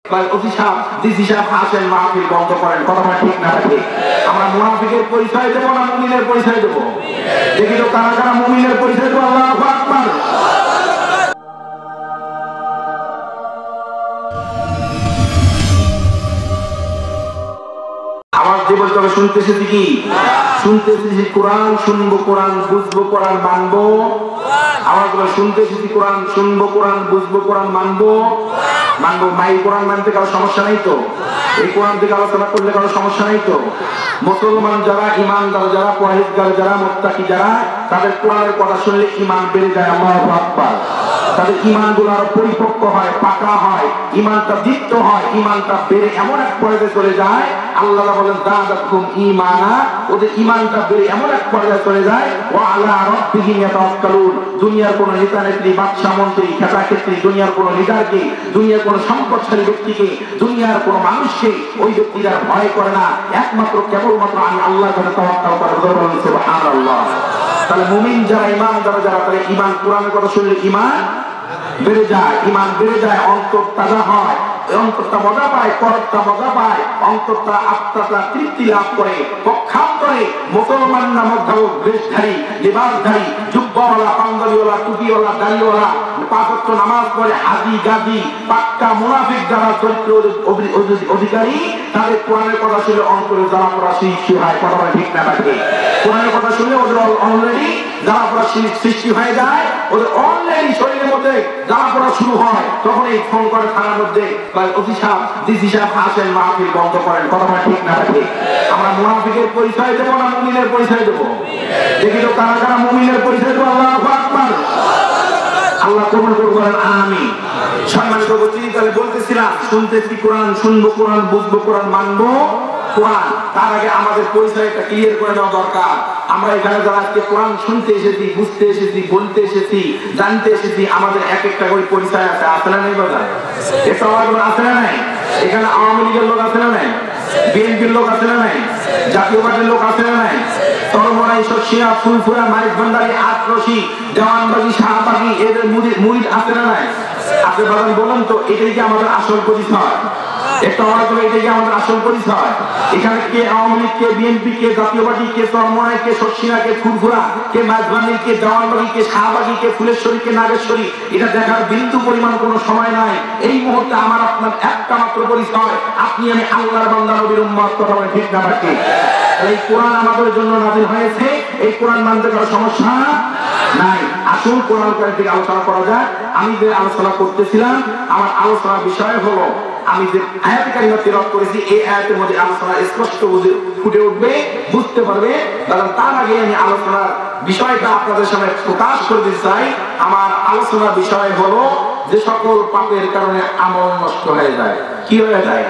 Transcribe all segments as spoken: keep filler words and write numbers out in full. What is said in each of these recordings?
Officer DC সাহেব আসেন, মাহফিল বন্ধ করেন, কথা ঠিক না ঠিক? আমরা মুনাফিকের পরিচয় দেবো না মুমিনের পরিচয় দেবো? দেখি তো কারা কারা মুমিনের পরিচয় দেবো। আল্লাহু আকবার। আওয়াজ দিয়ে বলতে হবে শুনতে এসেছি কি? শুনতে এসেছি কোরআন, শুনবো কোরআন, বুঝবো কোরআন, মানবো। আওয়াজ বলে শুনতে এসেছি কোরআন, শুনবো কোরআন, বুঝবো কোরআন, মানবো। মানবো মাই কোরআন মানতে কারো সমস্যা নাই তো? এই কোরআন থেকে আলোচনা করলে কারো সমস্যা নাই তো? মুসলমান যারা, ইমানদার যারা, পরহেজগার যারা, মুত্তাকি যারা, তাদের কোরআনের কথা শুনলে ঈমান বেড়ে যায়। আল্লাহু আকবার। তাদের ঈমান গুলো আরো পরিপক্ক হয়, পাকা হয়, ঈমানটা দীপ্ত হয়, ঈমানটা বেড়ে এমন এক পর্যায়ে চলে যায়, আল্লাহ বলেন যাদাতহুম ঈমানা, ওদের ঈমানটা বেড়ে এমন এক পর্যায়ে চলে যায়, ওয়া আলা রাব্বিহিম ইয়াতাওয়াক্কালুন। দুনিয়ার কোন নেতা নেত্রী, বাদশা মন্ত্রী, খেতা ক্ষেত্রী, দুনিয়ার কোন লিডারকে, দুনিয়ার কোন সম্পদশালী ব্যক্তিকে, দুনিয়ার কোন মানুষকে ওই ব্যক্তিরা ভয় করে না, একমাত্র কেবলমাত্র আমি আল্লাহর কাছে তাওয়াক্কুল করে। সুবহানাল্লাহ। তাহলে মুমিন যারা, ঈমানদার যারা, তাহলে ঈমান, কোরআনের কথা শুনলে ঈমান বেড়ে যায়, ঈমান বেড়ে যায়, অন্তর তাজা হয়, অন্তরটা মজা পায়, করটা মজা পায়, অন্তরটা আত্মাটা তৃপ্তি লাভ করে। পক্ষান্তরে মুসলমান নামক ধারক বেশধারী, লিবাসধারী, জুব্বাওয়ালা, পাঞ্জাবিওয়ালা, টুপিওয়ালা, দাড়িওয়ালা, পাঁচ ওয়াক্ত নামাজ পড়ে হাজি গাজী, পাক্কা মুনাফিক যারা, চরিত্র অধিকারী, তাদের কোরআনের কথা শুনে অন্তরে জ্বালা পোড়া সৃষ্টি হয়। কথা বলে ঠিক না থাকে? কোরআনের কথা শুনে ওদের অলরেডি জ্বালা পোড়া সৃষ্টি হয়ে যায়, ওদের অলরেডি শরীরের মধ্যে জ্বালা পোড়া শুরু হয়। তখন এই ফোন করে থানার মধ্যে অফিসার ডিসি সাহেব আসেন, মাহফিল বন্ধ করেন, কথা বলে ঠিক না থাকে? আমরা মুনাফিকের পরিচয় দেবো না মুমিনের পরিচয় দেবো? দেখি তো কারা কারা মুমিনের পরিচয় দেবো। আল্লাহু আকবার। আল্লাহ কবুল করবেন, আমিন। সম্মানিত উপস্থিতি, তাহলে বলতেছিলাম শুনতেছি কোরআন, শুনবো কোরআন, বুঝবো কোরআন, মানবো কোরআন। তার আগে আমাদের পরিচয়টা ক্লিয়ার করে নেওয়া দরকার। আমরা এখানে যারা আজকে কোরআন শুনতে এসেছি, বুঝতে এসেছি, বলতে এসেছি, জানতে এসেছি, আমাদের এক একটা করে পরিচয় আছে। আছে না নেই বাজার? এটা আমার আছে না নাই? এখানে আওয়ামী লীগের লোক আছে না নাই? বিএনপির লোক আছে না নাই? জাতীয় পার্টির লোক আছে না নাই? তরমরাই, শশিয়া, ফুলফুরা, মারিক ভান্ডারী, আটরশি, দেওয়ানবাগী, শাহবাগী, এদের মুরিদ আছে না নাই? আপনি বাজান বলুন তো, এটাই কি আমাদের আসল পরিচয়? একটা অর্থ, এটাই কি আমাদের আসল পরিচয়? এখানে কে আওয়ামী লীগ, কে বিএনপি, কে জাতীয় পার্টি, কে তরমরাই, কে শশিয়া, কে ফুলফুরা, কে মাঝবান্ডি, কে দেওয়ানবাগী, কে শাহবাগী, কে ফুলেশ্বরী, কে নাগেশ্বরী, এটা দেখার বিন্দু পরিমাণ কোনো সময় নাই। এই মুহূর্তে আমার আপনার একটা মাত্র পরিচয়, আপনি আমি আল্লাহর বান্দা, নবীর উম্মত। কথা বলে ঠিক না ঠিক? এই কোরআন আমাদের জন্য নাযিল হয়েছে, এই কোরআন মানতে কোনো সমস্যা নাই। আসুন কোরআন থেকে আলোচনা করা যায়। আমি যে আলোচনা করতেছিলাম, আমার আলোচনার বিষয় হলো, আমি যে আয়াত কারিমা তিলাওয়াত করেছি, এই আয়াতের মধ্যে আলোচনা স্পষ্ট ফুটে উঠবে, বুঝতে পারবে। কারণ তার আগে আমি আলোচনার বিষয়টা আপনাদের সামনে প্রকাশ করতে চাই। আমার আলোচনার বিষয় হলো যে সকল পাপের কারণে আমল নষ্ট হয়ে যায়। কি হয়ে যায়?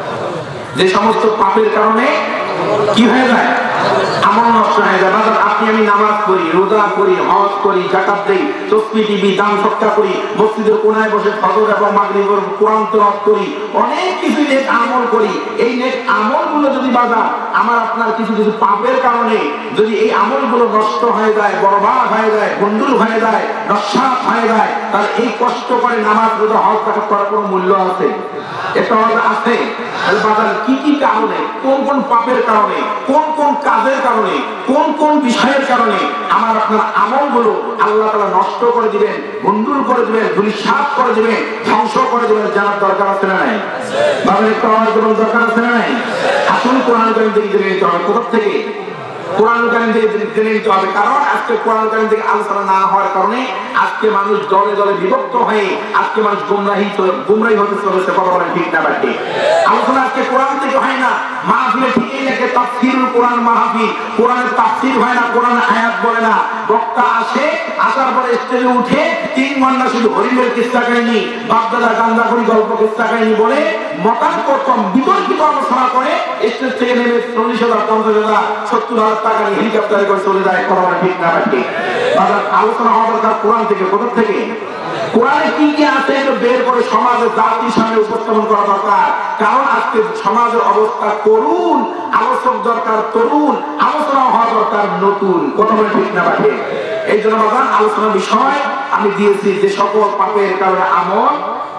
যে সমস্ত পাপের কারণে কি হয়ে যায়? আমল নষ্ট হয়ে যায়। আপনি আমি নামাজ পড়ি, রোজা করি, হজ করি, যাকাত দেই, তসবিহ দিই, দান সদকা করি, মসজিদের কোনায় বসে ফজর এবং মাগরিবের কোরআন তেলাওয়াত করি, অনেক কিছু নেক আমল করি। এই নেক আমলগুলো যদি বাজার আমার আপনার কিছু কিছু পাপের কারণে যদি এই আমলগুলো নষ্ট হয়ে যায়, বরবাদ হয়ে যায়, গন্ডুল হয়ে যায়, নস্বাত হয়ে যায়, তাহলে এই কষ্ট করে নামাজ, রোজা, হজ, যাকাত করার কোনো মূল্য আছে? এটা আছে? তাহলে বাজার কি কি কারণে, কোন কোন পাপের কারণে, কোন কোন কাজের কারণে, কোন কোন বিষয়ের কারণে আমার আপনার আমলগুলো আল্লাহ তাআলা নষ্ট করে দিবেন, গন্ডুল করে দিবেন, ধূলিসাৎ করে দিবেন, ধ্বংস করে দিবেন, জানার দরকার আছে না নাই? বাবার একটু আমার যেমন দরকার আছে না নাই? আসুন কোরআন কারীম থেকে জেনে নিতে হবে। কোথা থেকে? কোরআন কারীম থেকে জেনে নিতে হবে। কারণ আজকে কোরআন কারীম থেকে আলোচনা না হওয়ার কারণে আজকে মানুষ দলে দলে বিভক্ত হয়ে আজকে মানুষ গুমরাহি গুমরাহি হতে চলেছে। কথা বলেন ঠিক না ঠিক? আলোচনা আজকে কোরআন থেকে হয় না। মাহফিলে ঠিকই লেখে তাফসীরুল কোরআন মাহফিল, কোরআনের তাফসীর হয় না, কোরআনের আয়াত বলে না। বক্তা আসে, আসার পরে স্টেজে উঠে তিন ঘন্টা শুধু হরিমের কিস্সা কাহিনী, বাপদাদা গান্দাখড়ি গল্প কিস্সা কাহিনী বলে মতান্তর বিতর্কিত আলোচনা করে স্টেজ থেকে নেমে চল্লিশ হাজার, পঞ্চাশ হাজার, সত্তর হাজার টাকা নিয়ে হেলিকপ্টারে করে চলে যায়। কথা বলে ঠিক না ঠিক? আলোচনা হওয়া দরকার কোরআন থেকে। কোথা থেকে? কোরআনে কি কি আছে বের করে সমাজের জাতির সামনে উপস্থাপন করা দরকার। কারণ আজকে সমাজের অবস্থা করুন, আলোচক দরকার তরুণ, আলোচনা হওয়া দরকার নতুন। কথা বলে ঠিক না বাকি? এই জন্য বাবা আলোচনার বিষয় আমি দিয়েছি যে সকল পাপের কারণে আমল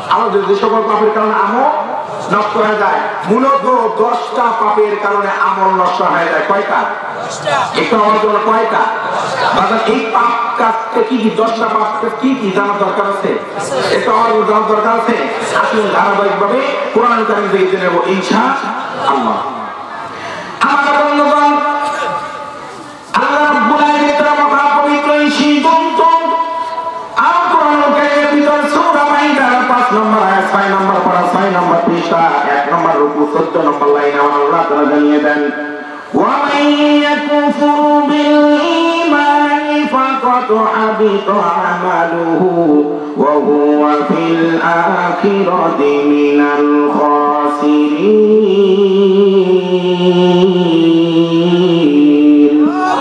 আমাদের যে সকল পাপের কারণে আমল নষ্ট হয়ে যায়, মূলত দশটা পাপের কারণে আমল নষ্ট হয়ে যায়। কয়টা? একটু আমার জন্য কয়টা? বাজার এই পাপ কাজটা কি কি? দশটা পাপ কি কি জানার দরকার আছে? একটু আমার জানার দরকার আছে। আসলে ধারাবাহিকভাবে কোরআন কারীম থেকে জেনে নেব ইনশাআল্লাহ। আমার বন্ধুগণ, আল্লাহ রাব্বুল আলামিন তার মহাপবিত্র এই সিদ্ধান্ত আল কোরআন কারীমের ভিতর সূরা মাইদার পাঁচ নম্বর আয়াত ছয় নম্বর পারা ছয় নম্বর পৃষ্ঠা এক নম্বর রুকু চৌদ্দ নম্বর লাইনে আল্লাহ তাআলা জানিয়ে দেন, ওয়া মান ইয়াকুফুর বিল ঈমানি ফাকাদ হাবিতা আমালুহু ওয়া হুয়া ফিল আখিরাতি মিনাল খাসিরিন।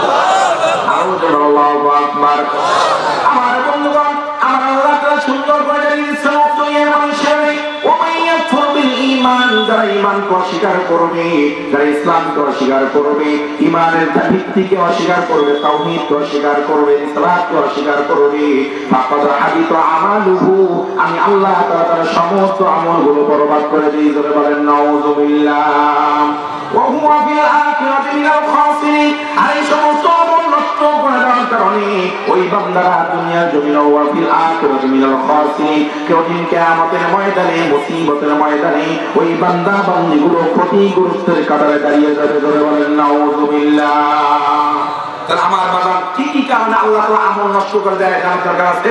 আল্লাহু আকবার। আমার বন্ধুগণ, আমার আল্লাহ তাআলা সুন্দর করে জানিয়েছেন দুনিয়ার মানুষের ওয়া মান ইয়াকুফুর বিল ঈমান, যারা ঈমানকে অস্বীকার করবে, যারা ইসলামকে অস্বীকার করবে, ঈমানের ভিত্তিকে অস্বীকার করবে, তাওহীদকে অস্বীকার করবে, সালাতকে অস্বীকার করবে, ফাকাদ হাবিতা আমালুহু, আমি আল্লাহ তাআলা তার সমস্ত আমলগুলো বরবাদ করে দিই। জোরে বলেন নাউযুবিল্লাহ। ওয়া হুয়া ফিল আখিরাতি মিনাল খাসিরিন। আর এই সমস্ত আমল নষ্ট করে দেওয়ার কারণে ওই বান্দারা দুনিয়ার জমিনে ওয়া ফিল আখিরাতি মিনাল খাসিরিন, কঠিন কিয়ামতের ময়দানে, মুসিবতের ময়দানে ওই বান্দা বান্দীগুলো ক্ষতিগ্রস্তের কাতারে দাঁড়িয়ে যাবে। জোরে বলেন নাউযুবিল্লাহ। তাহলে আমার বাজার কি কি কারণে আল্লাহ তাআলা আমল নষ্ট করে দেয় জানার দরকার আছে।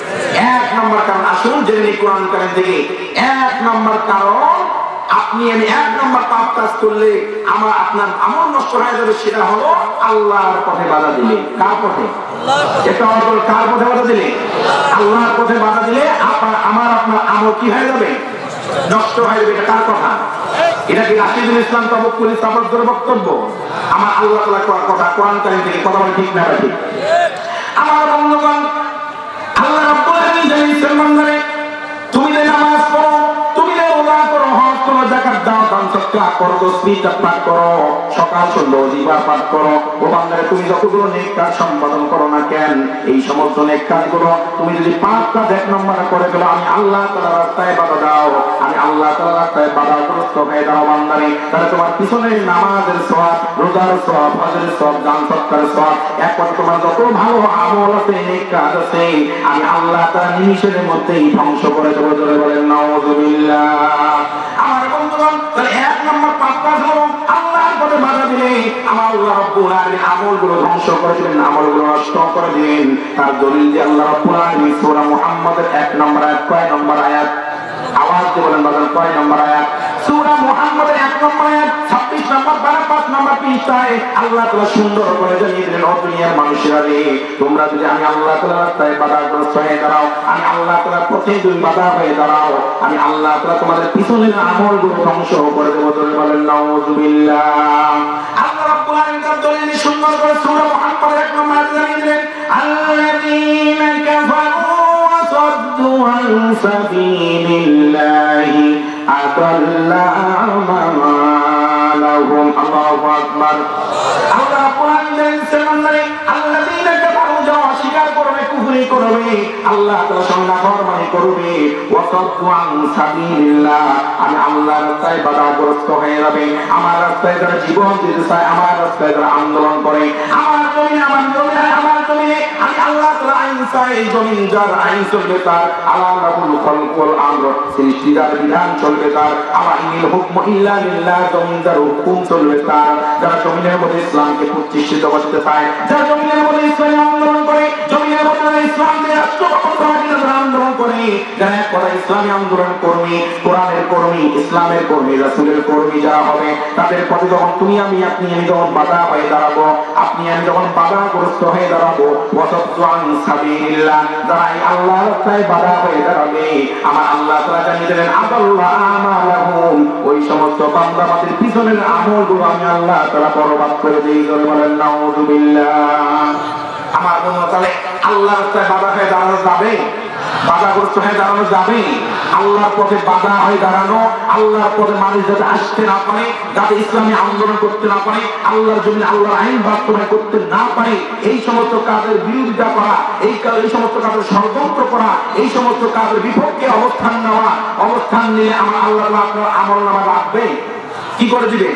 এক নম্বর কারণ, আসুন জেনে নিই কোরআন কারীম থেকে। এক নম্বর কারণ, আপনি আমি এক নম্বর পাপ কাজ করলে আমার আপনার আমল নষ্ট হয়ে যাবে, সেটা হলো আল্লাহর পথে বাধা দিলে। কার পথে? এটা হলো কার পথে বাধা দিলে? আল্লাহর পথে বাধা দিলে আমার আপনার আমল কি হয়ে যাবে? নষ্ট হয়ে যাবে। এটা কার কথা? এটা কি রাশিদুল ইসলাম তাবুকুল ইসলামের বক্তব্য? আমার আল্লাহ তাআলার কথা, কোরআন কারীম থেকে। কথা বলে ঠিক না ঠিক? আমার বন্ধুগণ, আল্লাহ রাব্বুল আলামিন জানিয়েছেন বান্দারে, তুমি যে নামাজ পড়ো, তুমি যে রোজা করো, হজ করো, যাকাত দাও, দান সদকা করো, তাসবিহ পাঠ করো, সকাল সন্ধ্যা ওয়াজিবা পাঠ করো, ও বান্দারে তুমি যতগুলো নেক কাজ সম্পাদন করো না কেন, এই সমস্ত নেক কাজগুলো তুমি যদি পাঁচ কাজ এক নম্বরে করে ফেলো, আমি আল্লাহ তাআলার রাস্তায় বাধা দাও, আমি আল্লাহ তাআলার রাস্তায় বাধাগ্রস্ত হয়ে দাও বান্দারে, তাহলে তোমার পিছনে নামাজের সওয়াব, রোজার সওয়াব, হজের সওয়াব, দান সদকার সওয়াব, এক কথা তোমার যত ভালো আমল আছে, নেক কাজ আছে, আমি আল্লাহ তাআলা নিমিষের মধ্যেই ধ্বংস করে দেব। জোরে বলেন নাউযুবিল্লাহ। আমার বন্ধুগণ, তাহলে এক নম্বর পাপ কাজ হলো আল্লাহর পথে বাধা দিলে আমার আল্লাহ রাব্বুল আলামিন আমলগুলো ধ্বংস করে দিবেন, আমলগুলো নষ্ট করে দিবেন। তার দলিল যে আল্লাহ রাব্বুল আলামিন সূরা মুহাম্মাদের এক নম্বর আয়াত, কয় নম্বর আয়াত? আওয়াজ দিয়ে বলেন বাজার, কয় নম্বর আয়াত? সূরা মুহাম্মাদের এক নম্বর আয়াত ছাব্বিশ নম্বর পারা পাঁচ নম্বর পৃষ্ঠায় আল্লাহ তাআলা সুন্দর করে জানিয়ে দিলেন, ও দুনিয়ার মানুষেরা রে, তোমরা যদি আমি আল্লাহ তাআলার রাস্তায় বাধাগ্রস্ত হয়ে দাঁড়াও, আমি আল্লাহ তাআলার পথে যদি বাধা হয়ে দাঁড়াও, আমি আল্লাহ তাআলা তোমাদের পিছনের আমলগুলো ধ্বংস করে দেব। জোরে বলেন নাউযুবিল্লাহ। আল্লাহ রাব্বুল আলামিন তার দলিল সুন্দর করে সূরা মুহাম্মাদের এক নম্বর আয়াতে জানিয়ে দিলেন, আল্লাযীনা কাফারু ওয়া সাদ্দু আন সাবিলিল্লাহি আদাল্লা আমালাহুম। আল্লাহু আকবার। আল্লাহ রাব্বুল আলামিন সেমানরে আল্লাযীনা কাফারু, যারা অস্বীকার করবে, কুফরি করবে, আল্লাহ তাআলার সঙ্গে নাফরমানি করবে, ওয়া সাদ্দু আন সাবিলিল্লাহ, আমি আল্লাহর রাস্তায় বাধাগ্রস্ত হয়ে যাবে, আমার রাস্তায় যারা জীবন দিতে চায়, আমার রাস্তায় যারা আন্দোলন করে, আমার জমিনে, আমার জমিনে, আমার জমিনে আমি আল্লাহ তাআলা আইন চাই, এই জমিন যার আইন চলবে তার, আল্লাহুল খালকুল আমর, সৃষ্টির বিধান চলবে তার, আলাইহিল হুকমু ইল্লা লিল্লাহ, জমিন যার হুকুম চলবে তার। যারা জমিনের মধ্যে ইসলামকে প্রতিষ্ঠিত করতে চায়, যারা জমিনের মধ্যে ইসলামী আন্দোলন করে, জমিনের মধ্যে ইসলামকে রাষ্ট্র গঠনের জন্য আন্দোলন করে, যারা এক কথা ইসলামী আন্দোলন কর্মী, কোরআনের কর্মী, ইসলামের কর্মী, রাসূলের কর্মী যারা হবে, তাদের পথে যখন তুমি আমি আপনি আমি যখন বাধা হয়ে দাঁড়াবো, আপনি আমি যখন বাধাগ্রস্ত হয়ে দাঁড়াবো, ওয়াসাদ্দু আন সাবিলিল্লাহ, যারা আল্লাহর রাস্তায় বাধা হয়ে দাঁড়াবে, আমার আল্লাহ তাআলা জানিয়ে দিলেন, আদাল্লা আমালাহুম, ওই সমস্ত বান্দাবাদের পিছনের আমলগুলো আমি আল্লাহ তাআলা বরবাদ করে দেই। জোরে বলেন নাউযুবিল্লাহ। আমার বন্ধু, তাহলে আল্লাহর রাস্তায় বাধা হয়ে দাঁড়ানো যাবে? বাধাগ্রস্ত হয়ে দাঁড়ানো যাবে? আল্লাহর পথে বাধা হয়ে দাঁড়ানো, আল্লাহর পথে মানুষ যাতে আসতে না পারে, যাতে ইসলামী আন্দোলন করতে না পারে, আল্লাহর জন্য আল্লাহর আইন বাস্তবায়ন করতে না পারে, এই সমস্ত কাজের বিরোধিতা করা, এই এই সমস্ত কাজের ষড়যন্ত্র করা, এই সমস্ত কাজের বিপক্ষে অবস্থান নেওয়া, অবস্থান নিয়ে আমার আল্লাহ আপনার আমল নামা রাখবে, কি করে দিবে?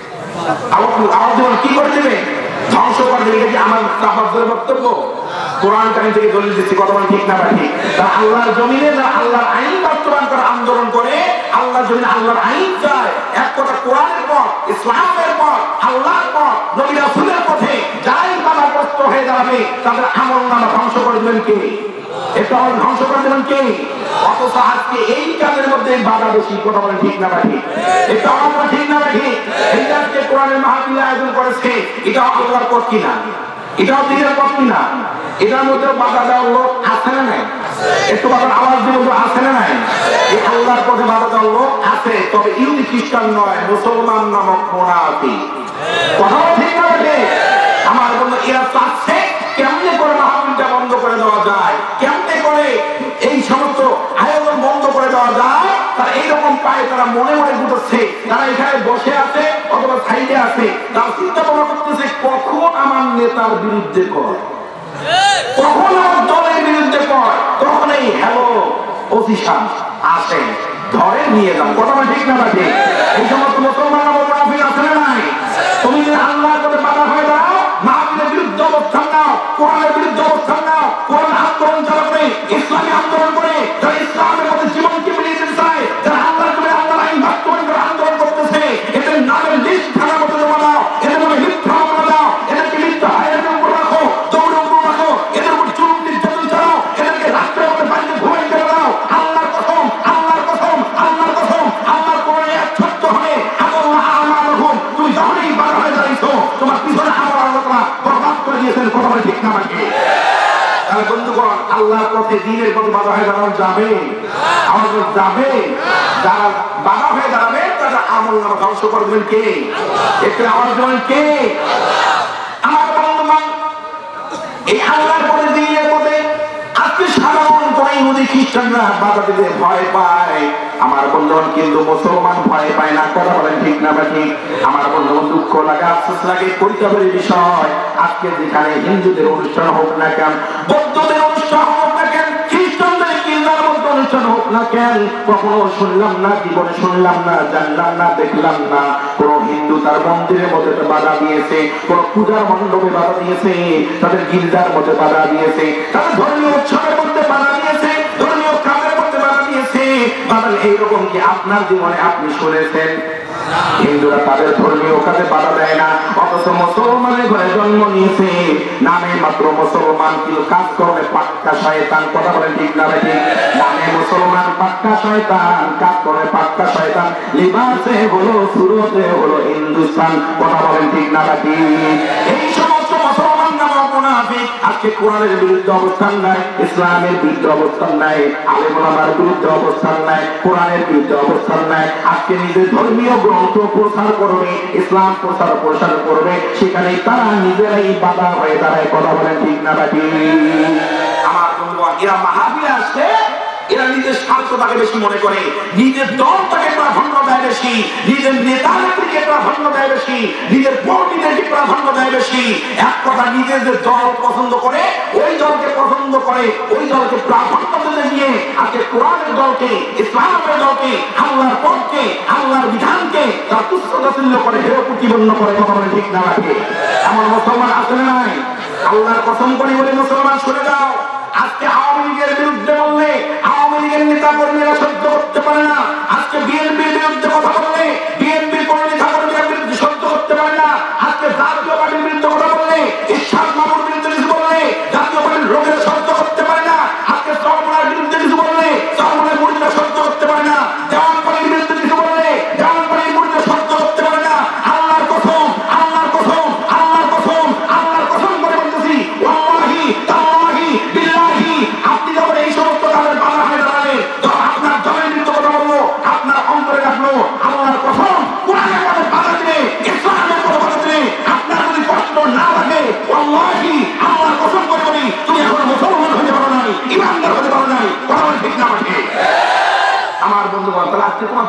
কি করে দিবে? ধ্বংস করে দিবে। কি আমার তাফাজ্জুর বক্তব্য? কোরআন কারীম থেকে দলিল দিচ্ছি, কথা বলেন ঠিক না ঠিক? তারা আল্লাহর জমিনে যারা আল্লাহর আইন বাস্তবায়ন করার আন্দোলন করে, আল্লাহর জমিনে আল্লাহর আইন চায়, এক কথা কোরআনের পথ, ইসলামের পথ, আল্লাহর পথ, নবী রাসূলের পথে যারাই বাধাগ্রস্ত হয়ে দাঁড়াবে তাদের আমল নামা ধ্বংস করে দেবেন কে? এটা আমার ধ্বংস করে দেবেন কে? অথচ আজকে এই কাজের মধ্যে বাধা বেশি, কথা বলেন ঠিক না ঠিক? এটা আমরা ঠিক না ঠিক? এই আজকে কোরআনের মাহফিল আয়োজন করেছে, এটা আল্লাহর পথ কিনা? এটাও দিনের পথ কিনা? এটার মধ্যে বাধা দেওয়ার লোক আছে না নাই? একটু বাধার আওয়াজ দিয়ে বলবো আছে না নাই? এই আল্লাহর পথে বাধা দেওয়ার লোক আছে, তবে ইহুদি খ্রিস্টান নয়, মুসলমান নামক মুনাফিক। কথা ঠিক না ঠিক? আমার বন্ধু এরা চাচ্ছে কেমনে করে মাহফিলটা বন্ধ করে দেওয়া যায়, কেমনে করে এই সমস্ত আয়োজন বন্ধ করে দেওয়া যায়, তারা এইরকম পায়, তারা মনে মনে বুঝছে, তারা এখানে বসে আছে অথবা সাইডে আছে, তারা চিন্তা ভাবনা করতেছে কখন আমার নেতার বিরুদ্ধে কয়, কখন আমার দলের বিরুদ্ধে কয়, তখন এই হ্যালো ওসি সাহেব আসেন, ধরে নিয়ে যান। কথা ঠিক না ঠিক? এই সমস্ত মুসলমান মুনাফিক আছে না নাই? তুমি যদি আল্লাহর পথে বাধা হয়ে দাও, মাহফিলের বিরুদ্ধে অবস্থান নাও, কোরআনের বিরুদ্ধে অবস্থান নাও, কোরআন আন্দোলন চালু করে, ইসলামী আন্দোলন করে, যারা ইসলামের মধ্যে জীবনকে মিলিয়ে দিতে চায়, যারা আল্লাহর জন্য আল্লাহর আইন বাস্তবায়ন করে আন্দোলন করতেছে, এদের নামের লিস্ট থানার মধ্যে জমা দাও, এদের মধ্যে মিথ্যা মামলা দাও, এদেরকে মিথ্যা হায়াতের উপর রাখো, দৌড়ের উপর রাখো, এদের উপর জুলুম নির্যাতন চালাও, এদেরকে রাষ্ট্রের মধ্যে বাড়িতে ঘুমাই করে দাও। আল্লাহর কসম, আল্লাহর কসম, আল্লাহর কসম, আল্লাহর কোরআনে এক সত্য হবে, আল্লাহ আমার রকম, তুমি যখনই বার হয়ে দাঁড়িয়েছো, তোমার পিছনে আমার আল্লাহ বরবাদ করে দিয়েছেন। কথা বলে ঠিক না নাকি? তাহলে বন্ধুগণ, আল্লাহর পথে দ্বীনের পথে বাধা হয়ে দাঁড়ানো যাবে? আমাদের যাবে। যারা বাধা হয়ে দাঁড়াবে তাদের আমল নামা ধ্বংস করে দেবেন কে? একটু আমার জন্য কে? আমার বন্ধুগণ, এই আল্লাহর পথে দ্বীনের পথে আজকে সাধারণ করে ইহুদি খ্রিস্টানরা বাধা দিতে ভয় পায়। আমার বন্ধুগণ, কিন্তু মুসলমান ভয় পায় না। কথা বলেন ঠিক না ঠিক? আমার বন্ধুগণ, দুঃখ লাগে, আফসোস লাগে, পরিতাপের বিষয়, আজকে যেখানে হিন্দুদের অনুষ্ঠান হোক না কেন, বৌদ্ধদের অনুষ্ঠান হোক না কেন, খ্রিস্টানদের গির্জার মধ্যে অনুষ্ঠান হোক না কেন, কখনো শুনলাম না, জীবনে শুনলাম না, জানলাম না, দেখলাম না কোন হিন্দু তার মন্দিরের মধ্যে বাধা দিয়েছে, কোন পূজার মণ্ডপে বাধা দিয়েছে, তাদের গির্জার মধ্যে বাধা দিয়েছে, তাদের ধর্মীয় উৎসবের মধ্যে বাধা দিয়েছে, ধর্মীয় কাজের মধ্যে বাধা দিয়েছে। বাধা এইরকম কি আপনার জীবনে আপনি শুনেছেন? হিন্দুরা তাদের ধর্মীয় কাজে বাধা দেয় না, অথচ মুসলমানের ঘরে জন্ম নিয়েছে, নামে মাত্র মুসলমান, কিন্তু কাজ করবে পাক্কা শয়তান। কথা বলেন ঠিক না ঠিক? নামে মুসলমান, পাক্কা শয়তান, কাজ করে পাক্কা শয়তান, লিবাসে হলো, সুরতে হলো হিন্দুস্তান। কথা বলেন ঠিক না ঠিক? এই সমস্ত মুসলমান নামক মুনাফিক আজকে কোরআনের বিরুদ্ধে অবস্থান নাই, ইসলামের বিরুদ্ধে অবস্থান নাই, আলেম ওলামার বিরুদ্ধে অবস্থান নাই, কোরআনের বিরুদ্ধে অবস্থান নাই, আজকে নিজের ধর্মীয় গ্রন্থ প্রচার করবে, ইসলাম প্রচার প্রসার করবে, সেখানে তারা নিজেরাই বাধা হয়ে দাঁড়ায়। কথা বলেন ঠিক না ঠিক? আমার বন্ধুগণ, এরা মাহফিলে আসছে, এরা নিজের স্বার্থটাকে বেশি মনে করে, নিজের দলটাকে প্রাধান্য দেয় বেশি, নিজের নেতা নেত্রীকে প্রাধান্য দেয় বেশি, নিজের কর্মীদেরকে প্রাধান্য দেয় বেশি। এক কথা, নিজের যে দল পছন্দ করে ওই দলকে পছন্দ করে, ওই দলকে প্রাধান্য দিতে গিয়ে আজকে কোরআনের দলকে, ইসলামের দলকে, আল্লাহর পথকে, আল্লাহর বিধানকে তারা তুচ্ছ তাচ্ছিল্য করে, হেয় প্রতিপন্ন করে। কথা বলে ঠিক না লাগে? এমন মুসলমান আছে না নাই? আল্লাহর কসম করে বলে মুসলমান, শুনে যাও, আজকে আওয়ামী লীগের বিরুদ্ধে বললে আওয়ামী লীগের নেতা কর্মীরা সহ্য করতে পারে না, আজকে বিএনপির বিরুদ্ধে কথা বললে বিএনপির কোন নেতা কর্মীরা বিরুদ্ধে সহ্য করতে পারে না, আজকে জাতীয় পার্টির বিরুদ্ধে কথা বললে, ইশাক মামুর বিরুদ্ধে কিছু বললে জাতীয় পার্টির লোকেরা সহ্য করতে পারে না, আজকে চরমোনার বিরুদ্ধে কিছু বললে চরমোনার মুরিদরা সহ্য করতে পারে না, দেওয়ানপাড়ির বিরুদ্ধে কিছু বললে দেওয়ানপাড়ির মুরিদরা সহ্য করতে পারে না। আল্লাহর কসম, আল্লাহর কসম, আল্লাহর কসম, আল্লাহর কসম করে বলতেছি, ওয়াল্লাহি তাআলাহি বিল্লাহি, আপনি যখন এই সমস্ত কাজের বাধা হয়ে দাঁড়ালে, যখন আপনার দলের বিরুদ্ধে কথা বললো, আপনার অন্তরে রাখলো, আল্লাহর কসম, কোরআনের পথে বাধা দিলে, ইসলামের পথে বাধা দিলে, আপনার যদি কষ্ট না লাগে, ওয়াল্লাহি আল্লাহর কসম করে বলি, তুমি এখন মুসলমান হতে পারো নাই, ইমানদার হতে পারো নাই।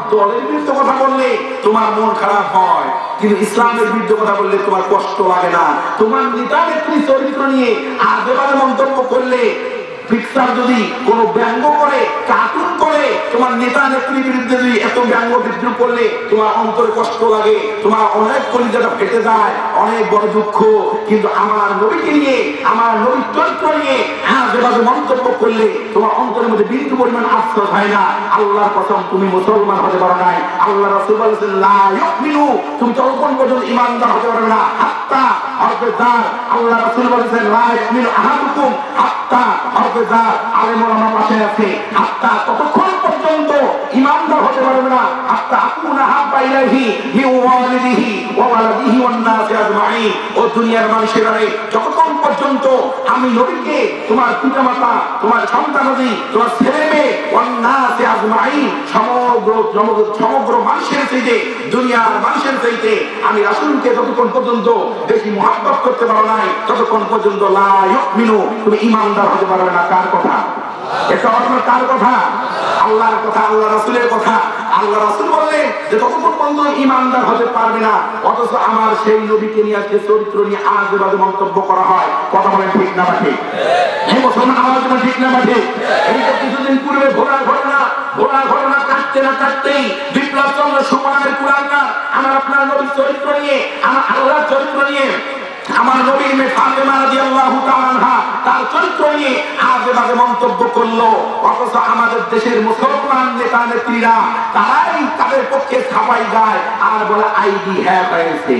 দলের বিরুদ্ধে কথা বললে তোমার মন খারাপ হয়, কিন্তু ইসলামের বিরুদ্ধে কথা বললে তোমার কষ্ট লাগে না। তোমার নেতা নেত্রী চরিত্র নিয়ে আজেবাজে মন্তব্য করলে, পিকচার যদি কোনো ব্যঙ্গ করে, কার্টুন করে, তোমার নেতা নেত্রীর বিরুদ্ধে যদি এত ব্যঙ্গ বিদ্রুপ করলে তোমার অন্তরে কষ্ট লাগে, তোমার অনেক কলিজাটা ফেটে যায়, অনেক বড় দুঃখ। কিন্তু আমার নবীকে নিয়ে, আমার নবীর চরিত্র নিয়ে আজেবাজে মন্তব্য করলে তোমার অন্তরের মধ্যে বিন্দু পরিমাণ আফসোস হয় না। আল্লাহর কসম, তুমি মুসলমান হতে পারো নাই। আল্লাহ রাসূল বলেছেন, লা ইউমিনু, তুমি ততক্ষণ পর্যন্ত ঈমানদার হতে পারবে না হাত্তা আরফেদার। আল্লাহ রাসূল বলেছেন, লা ইউমিনু আহাদুকুম হাত্তা আরফেদার। আলেমরা আমার পাশে আছে, হাত্তা ততক্ষণ পর্যন্ত ঈমানদার হতে পারবে না হাত্তা আকুনা হাব্বা ইলাইহি মিন ওয়ালিদিহি ওয়া ওয়ালাদিহি ওয়ান নাসি আজমাইন। ও দুনিয়ার মানুষেরা, যতক্ষণ পর্যন্ত আমি নবীকে তোমার পিতামাতা, তোমার সন্তানাদি, তোমার ছেলে মেয়ে, ওয়ান নাসি আজমাইন, সমগ্র সমগ্র মানুষের চাইতে, দুনিয়ার মানুষের চাইতে আমি রাসূলকে যতক্ষণ পর্যন্ত বেশি মুহাব্বত করতে পারো নাই, ততক্ষণ পর্যন্ত লা ইউমিনু, তুমি ঈমানদার হতে পারবে না। কার কথা এটা? আপনার কার কথা? আল্লাহর কথা, আল্লাহ রাসূলের কথা। আল্লাহ রাসূল বললেন যে ততক্ষণ পর্যন্ত ঈমানদার হতে পারবে না, অথচ আমার সেই নবীকে নিয়ে আজকে চরিত্র নিয়ে আজেবাজে মন্তব্য করা হয়। কথা বলেন ঠিক না ঠিক? এই মুসলমান আওয়াজ বলেন ঠিক না ঠিক? এই তো কিছুদিন পূর্বে ঘোড়ার ঘটনা, ঘোড়ার ঘটনা কাটতে না কাটতেই বিপ্লব চন্দ্র সুকুমারের কুলাঙ্গার আমার আপনার নবীর চরিত্র নিয়ে, আমার আল্লাহর চরিত্র নিয়ে, আমার নবীর মেয়ে ফাতেমা রাদিয়াল্লাহু তাআলা আনহা তার চরিত্র নিয়ে আজেবাজে মন্তব্য করলো। অথচ আমাদের দেশের মুসলমান নেতা নেত্রীরা তারাই তাদের পক্ষে ছাপাই গায় আর বলে আইডি হ্যাক হয়েছে।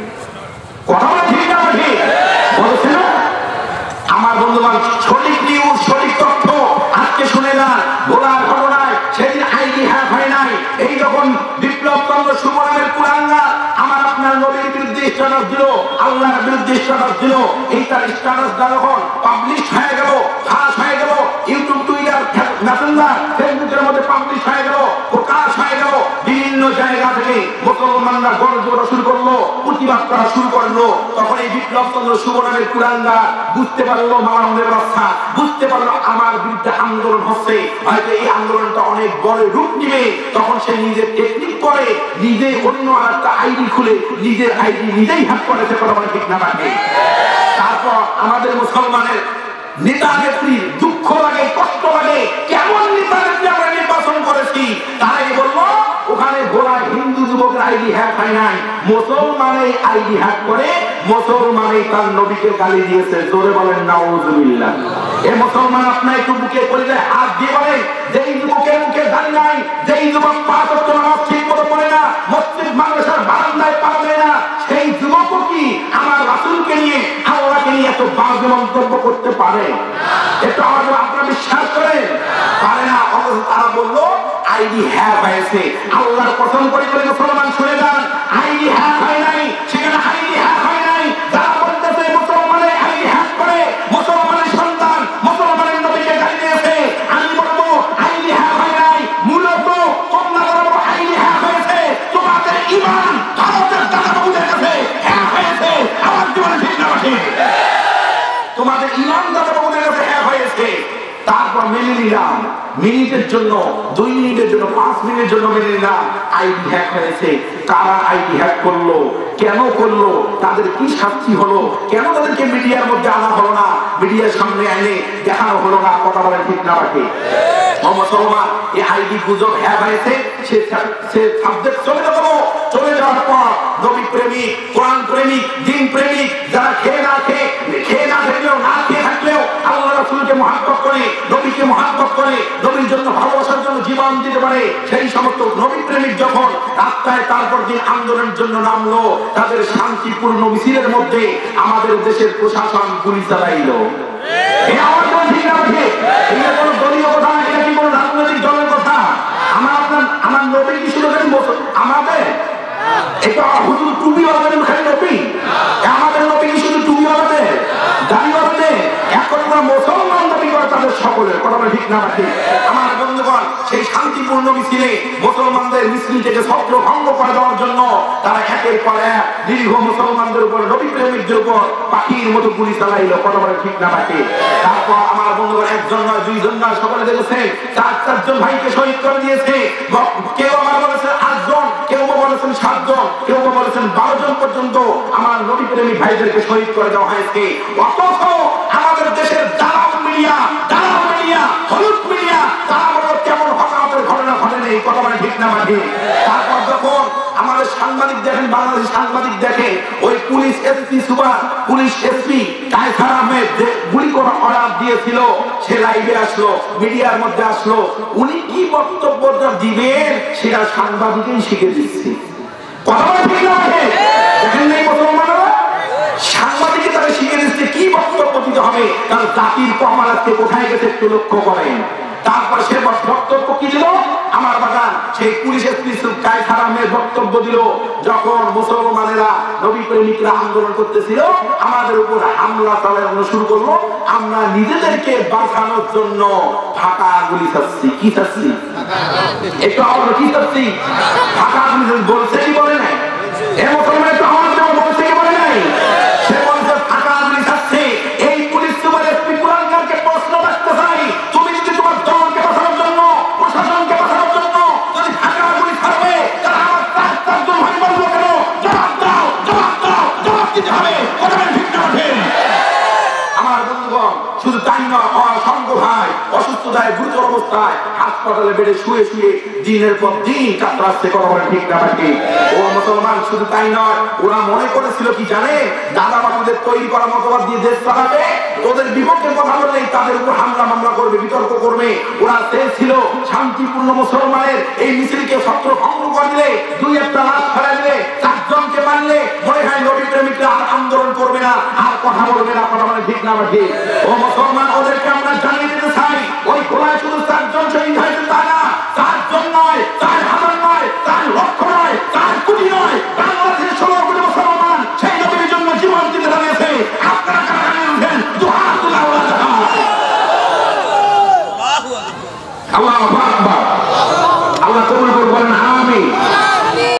কথা বলে ঠিক না ঠিক? বলছে না আমার বন্ধুবান, সঠিক নিউজ, সঠিক তথ্য আজকে শুনে না। ভোলার ঘটনায় সেদিন আইডি হ্যাক হয় নাই। এই যখন বিপ্লব চন্দ্র সুকুমারের কুলাঙ্গার আমার আপনার নবীর বিরুদ্ধে স্ট্যাটাস দিল, আল্লাহর বিরুদ্ধে স্ট্যাটাস দিল, এই তার স্ট্যাটাস যখন পাবলিশ হয়ে গেল, ফাঁস হয়ে গেল, ইউটিউব, টুইটার, মেসেঞ্জার, ফেসবুকের মধ্যে পাবলিশ হয়ে গেল, প্রকাশ হয়ে গেল, বিভিন্ন জায়গা থেকে মুসলমানরা গণজোয়ার শুরু করলো, প্রতিবাদ করা শুরু করলো। তখন এই বিপ্লব চন্দ্র সুকুমারের কুলাঙ্গার বুঝতে পারলো মালাউনের বাচ্চা, বুঝতে পারলো আমার বিরুদ্ধে আন্দোলন হচ্ছে, হয়তো এই আন্দোলনটা অনেক বড় রূপ নিবে। তখন সে নিজের টেকনিক করে নিজে অন্য একটা আইডি খুলে নিজের আইডি নিজেই হ্যাক করেছে। কথা বলে ঠিক না থাকে? তারপর আমাদের মুসলমানের নেতা নেত্রীর দুঃখ লাগে, কষ্ট লাগে, কেমন নেতা নেত্রী আমরা নির্বাচন করেছি। তারাই বললো ওখানে ঘোড়া হিন্দু যুবকের আইডি হ্যাক হয় নাই, মুসলমানের আইডি হ্যাক করে মুসলমানে তার নবীকে গালি দিয়েছে। জোরে বলেন নাউজুবিল্লাহ। এ মুসলমান আপনার একটু বুকে পড়ে যায়, হাত দিয়ে বলেন, যেই যুবকের মুখে দাড়ি নাই, যেই যুবক পাঁচ ওয়াক্ত নামাজ ঠিক মতো পড়ে না, মসজিদ মাদ্রাসার বারান্দায় পা দেয় না, সেই যুবকও কি আমার রাসূলকে নিয়ে, আল্লাহকে নিয়ে এত বাজে মন্তব্য করতে পারে? এটা আমাদের আপনারা বিশ্বাস করেন? পারে না। অথচ তারা বললো আইডি হ্যাক হয়েছে। আল্লাহর কসম করে করে মুসলমান শুনে যান, আইডি হ্যাক হয় নাই, সেখানে আইডি হ্যাক হয় নাই। যারা বলতেছে মুসলমানের আইডি হ্যাক করে মুসলমানের সন্তান মুসলমানের নবীকে গালি দিয়েছে, আমি বলবো আইডি হ্যাক হয় নাই, মূলত তোমরা বলবো আইডি হ্যাক হয়েছে তোমাদের ঈমান ভারতের দাদাবাবুদের কাছে হ্যাক হয়েছে। আমার জীবনে ঠিক না ঠিক? তোমাদের ঈমান দাদাবাবুদের কাছে হ্যাক হয়েছে। তারপর মেনে নিলাম, মিনিটের জন্য, দুই মিনিটের জন্য, পাঁচ মিনিটের জন্য মেনে নিলাম আইডি হ্যাক হয়েছে। কারা আইডি হ্যাক করলো, কেন করলো, তাদের কি শাস্তি হলো, কেন তাদেরকে মিডিয়ার মধ্যে আনা হলো না, মিডিয়ার সামনে এনে দেখানো হলো না? কথা বলেন ঠিক না রাখে? মুসলমান এই আইডি গুজব হ্যাক হয়েছে, সে সে সাবজেক্ট চলে যাবো। চলে যাওয়ার পর নবী প্রেমিক, কোরআন প্রেমিক, দিন প্রেমিক যারা খেয়ে না খেয়ে খেয়ে না থাকলেও না খেয়ে থাকলেও আল্লাহ রাসূলকে মহব্বত করে, নবীকে মহব্বত করে, নবীর জন্য ভালোবাসার জন্য জীবন দিতে পারে, সেই সমস্ত নবী প্রেমিক যখন রাস্তায় তারপর দিন আন্দোলনের জন্য নামলো, তাদের শান্তিপূর্ণ মিছিলের মধ্যে আমাদের দেশের প্রশাসন গুলি চালাইলো। এই আমার কোনো ঠিক না ঠিক? এটা কোনো দলীয় কথা, এটা কি কোনো রাজনৈতিক দলের কথা? আমার আপনার আমার নবী কি শুধু আমাদের এটা হুজুর টুপি বানাবেন খালি নবী? আমাদের নবী কি শুধু টুপি বানাবে, দাড়ি বানাবে? এখন মুসলমান দাবি করে তাদের সকলের। কথা ঠিক না ঠিক? আমার বন্ধুগণ, সেই শান্তিপূর্ণ মিছিলে মুসলমানদের মিছিলটাকে ছত্রভঙ্গ করে দেওয়ার জন্য তারা একের পর এক দীর্ঘ মুসলমানদের উপর, নবী প্রেমিকদের উপর পাখির মতো গুলি চালাইলো। কথা বলে ঠিক না বাকি? তারপর আমার বন্ধুরা একজন নয়, দুইজন নয়, সকলে দেখেছে চার চারজন ভাইকে শহীদ করে দিয়েছে। কেউ আমার বলেছেন আটজন, কেউ বলেছেন সাতজন, কেউ বলেছেন বারো জন পর্যন্ত আমার নবী প্রেমিক ভাইদেরকে শহীদ করে দেওয়া হয়েছে। অথচ আমাদের দেশের দালাল মিডিয়া, দালাল মিডিয়া, হলুদ মিডিয়া, তারা বড় কেমন হতাহতের ঘটনা ঘটে নেই। কথা বলে ঠিক না বাকি? তারপর যখন আমাদের সাংবাদিক দেখেন, বাংলাদেশের সাংবাদিক দেখে ওই police SP super, police SP Kaiser Ahmed যে গুলি করার অর্ডার দিয়েছিল, সে লাইভে আসলো, মিডিয়ার মধ্যে আসলো। উনি কি বক্তব্যটা দিবেন সেটা সাংবাদিকই শিখে দিচ্ছে। কথা বলে ঠিক না বাকি? দেখেন নাই মুসলমানরা, সাংবাদিকে তারা শিখে দিচ্ছে কি বক্তব্য দিতে হবে। কারণ জাতির কমালাতকে কোথায় গেছে একটু লক্ষ্য করেন। তারপর সে বক্তব্য কি দিল, আমার বাগান সেই পুলিশের কায়সার আহমেদ বক্তব্য দিল, যখন মুসলমানেরা নবী প্রেমিকরা আন্দোলন করতেছিল, আমাদের উপর হামলা চালানো শুরু করলো, আমরা নিজেদেরকে বাঁচানোর জন্য ফাঁকা গুলি চাচ্ছি। কি চাচ্ছি? একটু আমরা কি চাচ্ছি? ফাঁকা গুলি বলছে কি বলে নাই? এ মুসলমান একটু আমার জন্য বলছে কি বলে নাই? সে বলছে ফাঁকা গুলি চাচ্ছে। এই পুলিশ সুপার এসপি কুলাঙ্গারকে প্রশ্ন রাখতে চাই, তুমি যদি তোমার দলকে বাঁচানোর জন্য, প্রশাসনকে বাঁচানোর জন্য যদি ফাঁকা গুলি ছাড়বে, তাহলে আমার চার চারজন ভাই বলবো কেন? জবাব দাও, জবাব দাও, জবাব দিতে হবে। কথা বলে ঠিক না ঠিক? আমার বন্ধুগণ, শুধু তাই নয়, অসংখ্য ভাই অসুস্থতায় গুরুতর অবস্থায় হাসপাতালে বেডে শুয়ে শুয়ে দিনের পর দিন কাতরাচ্ছে। কথা বলে ঠিক না ঠিক? ও মুসলমান, শুধু তাই নয়, ওরা মনে করেছিল কি জানে, দাদা বাবুদের তৈরি করা মতবাদ দিয়ে দেশ চালাবে, ওদের বিপক্ষে কথা বললেই তাদের উপর হামলা মামলা করবে, বিতর্ক করবে। ওরা চেয়েছিল শান্তিপূর্ণ মুসলমানের এই মিছিলকে ছত্রভঙ্গ করে দিলে, দুই একটা লাশ ফেলে দিলে, চারজনকে মারলে মনে হয় নবী প্রেমিকরা আর আন্দোলন করবে না, আর কথা বলবে না। কথা বলে ঠিক না ঠিক? ও মুসলমান, ওদেরকে আমরা জানিয়ে